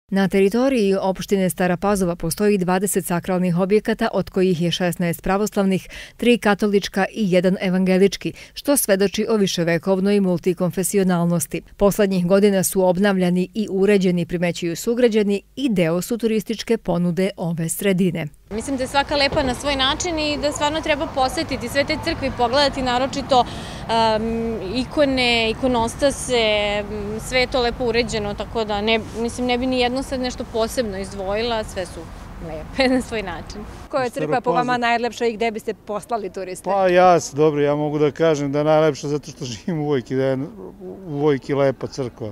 Na teritoriji opštine Stara Pazova postoji 20 sakralnih objekata, od kojih je 16 pravoslavnih, 3 katolička i 1 evangelički, što svedoči o viševekovnoj multikonfesionalnosti. Poslednjih godina su obnavljani i uređeni, primećuju sugrađani, i deo su turističke ponude ove sredine. Mislim da je svaka lepa na svoj način i da stvarno treba posetiti sve te crkve i pogledati naročito ikone, ikonostase, sve je to lepo uređeno, tako da ne bi ni jedno sad nešto posebno izdvojila, sve su lepe na svoj način. Koja je crkva po vama najlepša i gde biste poslali turiste? Pa dobro, ja mogu da kažem da je najlepša zato što živim u Vojki, da je u Vojki lepa crkva.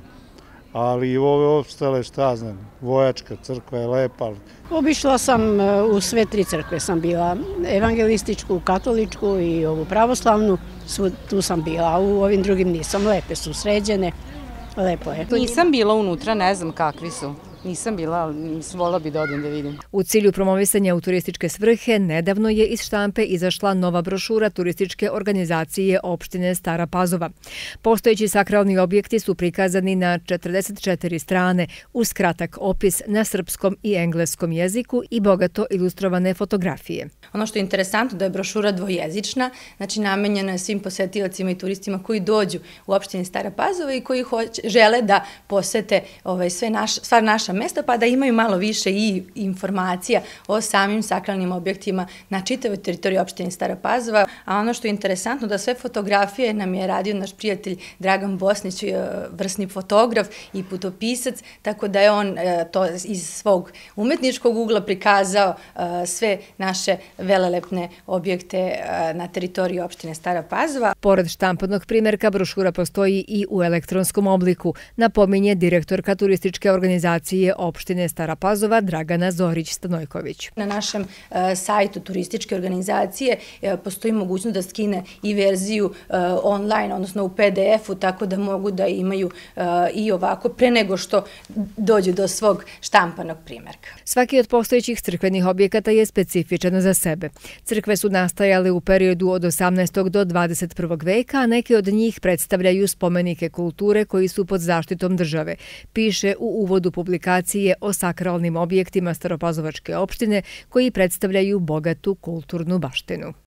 Ali i ove ostale, šta znam, Vojačka crkva je lepa. Obišla sam u sve 3 crkve, sam bila evangelističku, katoličku i ovu pravoslavnu, tu sam bila, u ovim drugim nisam, lepe su, sređene, lepo je. Nisam bila unutra, ne znam kakvi su. Nisam bila, ali volila bi da odem da vidim. U cilju promovisanja u turističke svrhe, nedavno je iz štampe izašla nova brošura turističke organizacije opštine Stara Pazova. Postojeći sakralni objekti su prikazani na 44 strane, uz kratak opis na srpskom i engleskom jeziku i bogato ilustrovane fotografije. Ono što je interesantno da je brošura dvojezična, znači namenjena je svim posetiocima i turistima koji dođu u opštini Stara Pazova i koji žele da posete sva naša mesta, pa da imaju malo više i informacija o samim sakralnim objektima na čitavoj teritoriji opštine Stara Pazova. A ono što je interesantno da sve fotografije nam je radio naš prijatelj Dragan Bosnić, vrsni fotograf i putopisac, tako da je on to iz svog umetničkog ugla prikazao sve naše velelepne objekte na teritoriji opštine Stara Pazova. Pored štampanog primerka, brošura postoji i u elektronskom obliku, napominje direktorka turističke organizacije opštine Stara Pazova Dragana Zorić-Stanojković. Na našem sajtu turističke organizacije postoji mogućnost da skine i verziju online, odnosno u PDF-u, tako da mogu da imaju i ovako pre nego što dođu do svog štampanog primerka. Svaki od postojećih crkvenih objekata je specifičan za sebe. Crkve su nastajale u periodu od 18. do 21. veka, a neke od njih predstavljaju spomenike kulture koji su pod zaštitom države, piše u uvodu publikacije o sakralnim objektima Staropazovačke opštine koji predstavljaju bogatu kulturnu baštinu.